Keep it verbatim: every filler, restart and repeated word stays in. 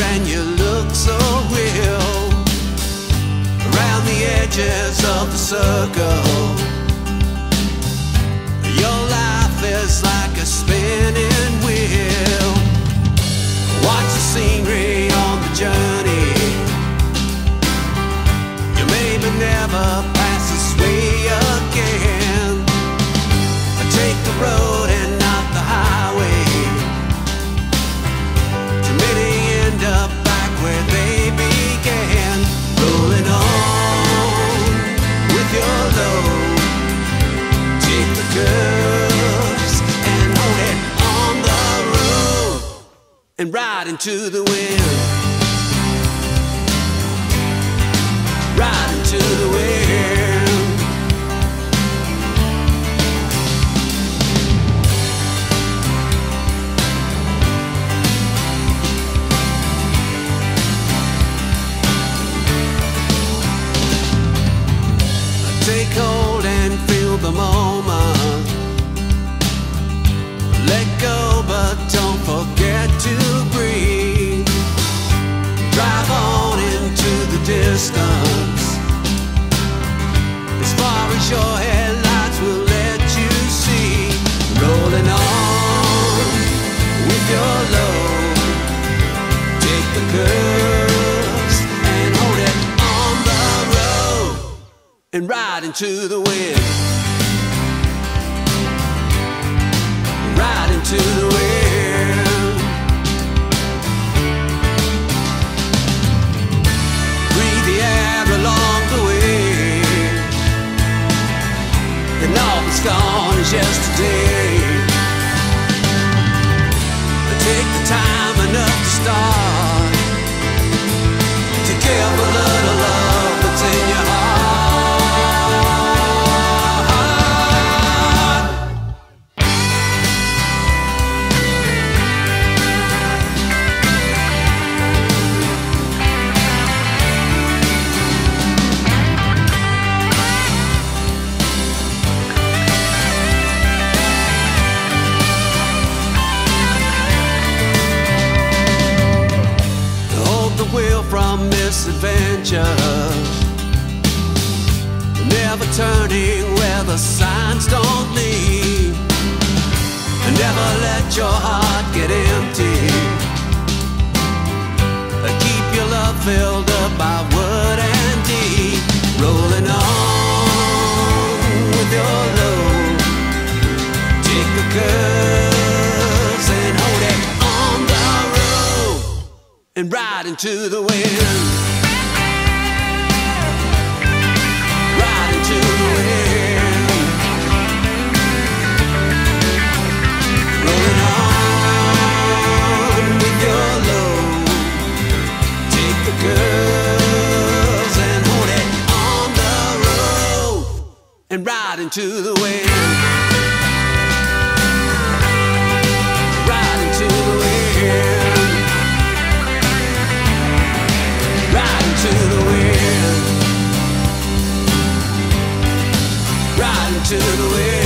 and you look so real around the edges of the circle. Your life is like a spinning wheel. Watch the scenery on the journey. You maybe never pass this way again. Take the road and not the highway. Too many end up back where they began. Rolling on with your load. Take the curves and hold it on the road and ride into the wind. Ride into the wind. Take hold and feel the moment. Let go, but don't forget to breathe. Drive on into the distance, as far as your headlights will let you see. Rolling on with your load. Take the curves and hold it on the road and ride into the wind. Ride into the wind. Breathe the air along the way, and all that's gone is yesterday. Take the time enough to start to give a little love that's in your heart. From this adventure, never turning where the signs don't lead, and never let your heart get empty. Keep your love filled up by word and deed. Rolling on with your load. Take the curves and hold it on the road and ride into the wind. Ride into the wind. Rolling on with your load. Take the curves and hold it on the road and ride into the wind. Ride into the wind. To the wind, riding to the wind.